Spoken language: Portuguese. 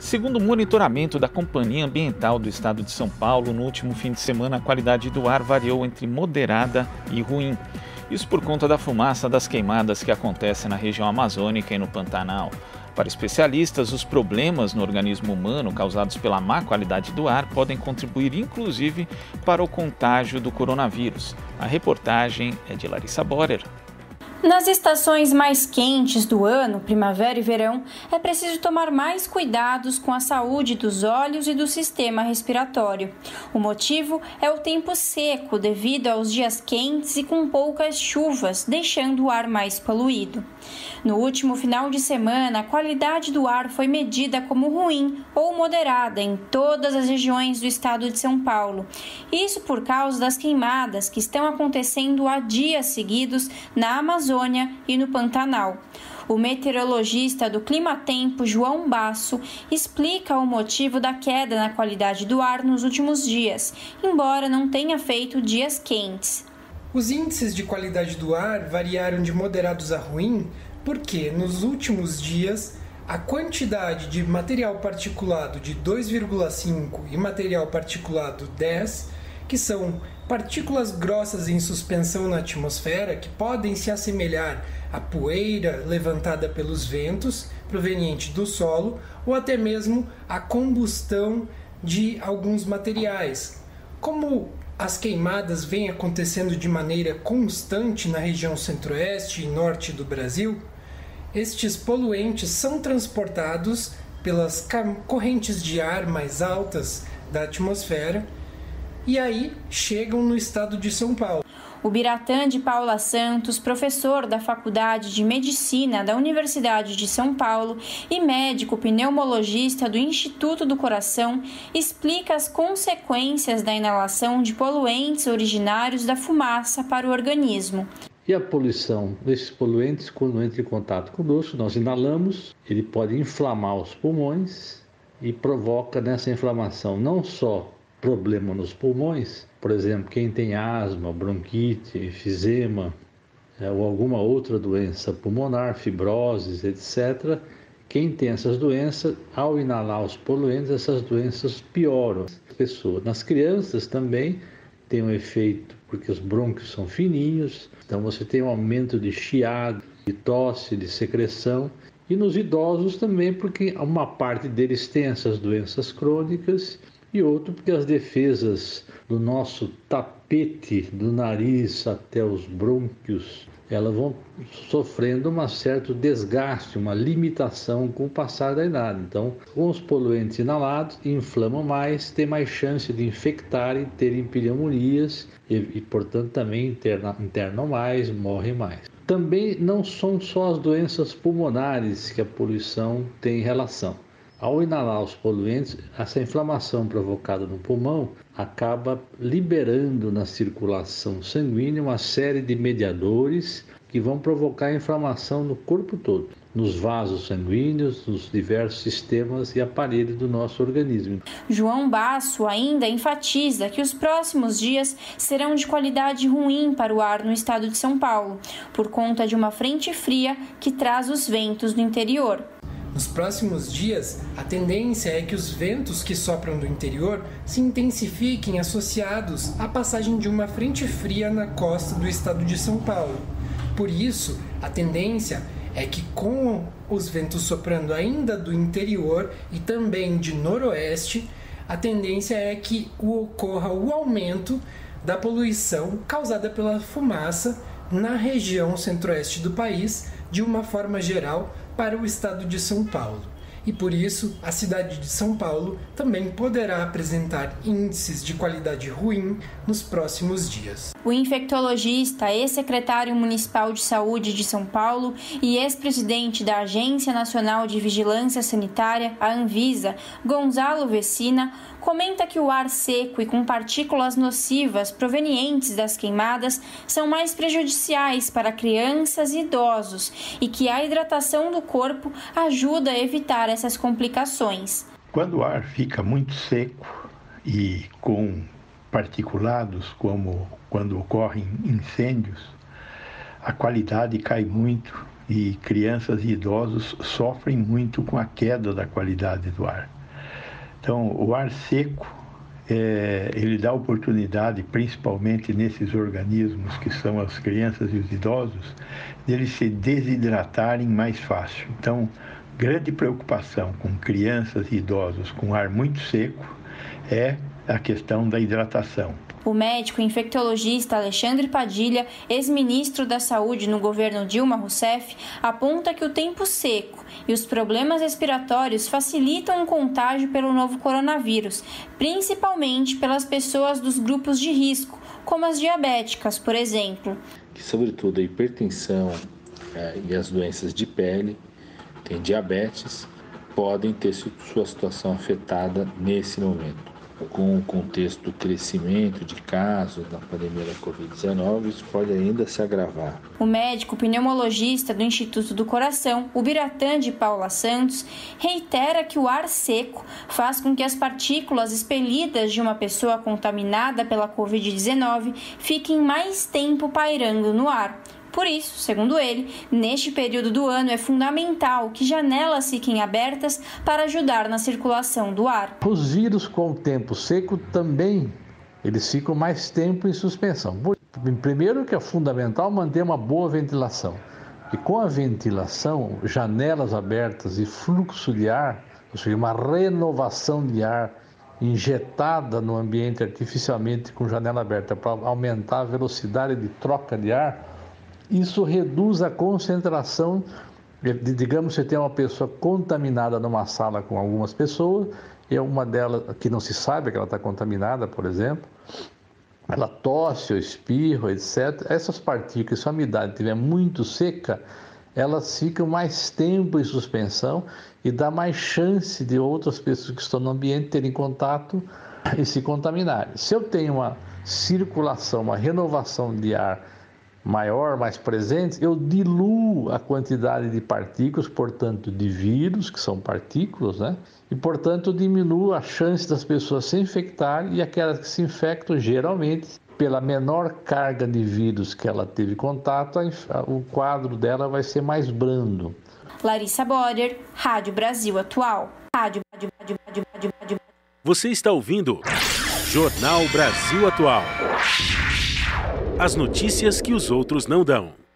Segundo o monitoramento da Companhia Ambiental do Estado de São Paulo, no último fim de semana a qualidade do ar variou entre moderada e ruim. Isso por conta da fumaça das queimadas que acontecem na região amazônica e no Pantanal. Para especialistas, os problemas no organismo humano causados pela má qualidade do ar podem contribuir inclusive para o contágio do coronavírus. A reportagem é de Larissa Borer. Nas estações mais quentes do ano, primavera e verão, é preciso tomar mais cuidados com a saúde dos olhos e do sistema respiratório. O motivo é o tempo seco devido aos dias quentes e com poucas chuvas, deixando o ar mais poluído. No último final de semana, a qualidade do ar foi medida como ruim ou moderada em todas as regiões do estado de São Paulo. Isso por causa das queimadas que estão acontecendo há dias seguidos na Amazônia e no Pantanal. O meteorologista do Climatempo, João Basso, explica o motivo da queda na qualidade do ar nos últimos dias, embora não tenha feito dias quentes. Os índices de qualidade do ar variaram de moderados a ruim porque, nos últimos dias, a quantidade de material particulado de 2,5 e material particulado 10, que são partículas grossas em suspensão na atmosfera que podem se assemelhar à poeira levantada pelos ventos proveniente do solo ou até mesmo à combustão de alguns materiais. Como as queimadas vêm acontecendo de maneira constante na região centro-oeste e norte do Brasil, estes poluentes são transportados pelas correntes de ar mais altas da atmosfera e aí chegam no estado de São Paulo. O Biratã de Paula Santos, professor da Faculdade de Medicina da Universidade de São Paulo e médico pneumologista do Instituto do Coração, explica as consequências da inalação de poluentes originários da fumaça para o organismo. E a poluição desses poluentes, quando entra em contato conosco, nós inalamos, ele pode inflamar os pulmões e provoca nessa inflamação não só problema nos pulmões, por exemplo, quem tem asma, bronquite, enfisema ou alguma outra doença pulmonar, fibroses, etc. Quem tem essas doenças, ao inalar os poluentes, essas doenças pioram. Nas crianças também tem um efeito porque os brônquios são fininhos, então você tem um aumento de chiado, de tosse, de secreção. E nos idosos também, porque uma parte deles tem essas doenças crônicas e outro porque as defesas do nosso tapete, do nariz até os brônquios, elas vão sofrendo um certo desgaste, uma limitação com o passar da idade. Então, com os poluentes inalados, inflamam mais, tem mais chance de infectarem, terem pneumonias e portanto, também internam mais, morrem mais. Também não são só as doenças pulmonares que a poluição tem relação. Ao inalar os poluentes, essa inflamação provocada no pulmão acaba liberando na circulação sanguínea uma série de mediadores que vão provocar inflamação no corpo todo, nos vasos sanguíneos, nos diversos sistemas e aparelhos do nosso organismo. João Basso ainda enfatiza que os próximos dias serão de qualidade ruim para o ar no estado de São Paulo, por conta de uma frente fria que traz os ventos do interior. Nos próximos dias, a tendência é que os ventos que sopram do interior se intensifiquem associados à passagem de uma frente fria na costa do estado de São Paulo. Por isso, a tendência é que com os ventos soprando ainda do interior e também de noroeste, a tendência é que ocorra o aumento da poluição causada pela fumaça na região centro-oeste do país, de uma forma geral, para o estado de São Paulo. E por isso, a cidade de São Paulo também poderá apresentar índices de qualidade ruim nos próximos dias. O infectologista, ex-secretário municipal de saúde de São Paulo e ex-presidente da Agência Nacional de Vigilância Sanitária, a Anvisa, Gonzalo Vecina, comenta que o ar seco e com partículas nocivas provenientes das queimadas são mais prejudiciais para crianças e idosos e que a hidratação do corpo ajuda a evitar essas complicações. Quando o ar fica muito seco e com particulados, como quando ocorrem incêndios, a qualidade cai muito e crianças e idosos sofrem muito com a queda da qualidade do ar. Então, o ar seco, ele dá oportunidade, principalmente nesses organismos que são as crianças e os idosos, deles se desidratarem mais fácil. Então, grande preocupação com crianças e idosos com ar muito seco é a questão da hidratação. O médico infectologista Alexandre Padilha, ex-ministro da Saúde no governo Dilma Rousseff, aponta que o tempo seco e os problemas respiratórios facilitam o contágio pelo novo coronavírus, principalmente pelas pessoas dos grupos de risco, como as diabéticas, por exemplo. Que, sobretudo, a hipertensão e as doenças de pele, tem diabetes, podem ter sua situação afetada nesse momento. Com o contexto do crescimento de casos da pandemia da Covid-19, isso pode ainda se agravar. O médico pneumologista do Instituto do Coração, o Biratã de Paula Santos, reitera que o ar seco faz com que as partículas expelidas de uma pessoa contaminada pela Covid-19 fiquem mais tempo pairando no ar. Por isso, segundo ele, neste período do ano é fundamental que janelas fiquem abertas para ajudar na circulação do ar. Os vírus com o tempo seco também, eles ficam mais tempo em suspensão. Primeiro que é fundamental manter uma boa ventilação. E com a ventilação, janelas abertas e fluxo de ar, ou seja, uma renovação de ar injetada no ambiente artificialmente com janela aberta para aumentar a velocidade de troca de ar, isso reduz a concentração. Digamos que você tem uma pessoa contaminada numa sala com algumas pessoas, e uma delas que não se sabe que ela está contaminada, por exemplo, ela tosse ou espirra, etc. Essas partículas, se a umidade estiver muito seca, elas ficam mais tempo em suspensão e dá mais chance de outras pessoas que estão no ambiente terem contato e se contaminarem. Se eu tenho uma circulação, uma renovação de ar maior, mais presente, eu diluo a quantidade de partículas, portanto, de vírus, que são partículas, né? E, portanto, diminuo a chance das pessoas se infectarem, e aquelas que se infectam, geralmente, pela menor carga de vírus que ela teve contato, o quadro dela vai ser mais brando. Larissa Borer, Rádio Brasil Atual. Rádio. Você está ouvindo Jornal Brasil Atual. As notícias que os outros não dão.